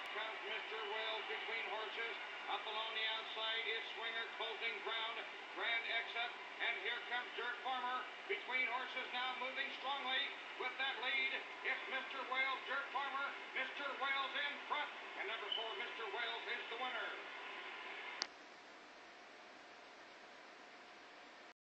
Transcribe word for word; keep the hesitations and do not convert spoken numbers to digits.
comes Mister Wells between horses. Up along the outside is Swinger closing ground. Grand exit. And here comes Dirt Farmer.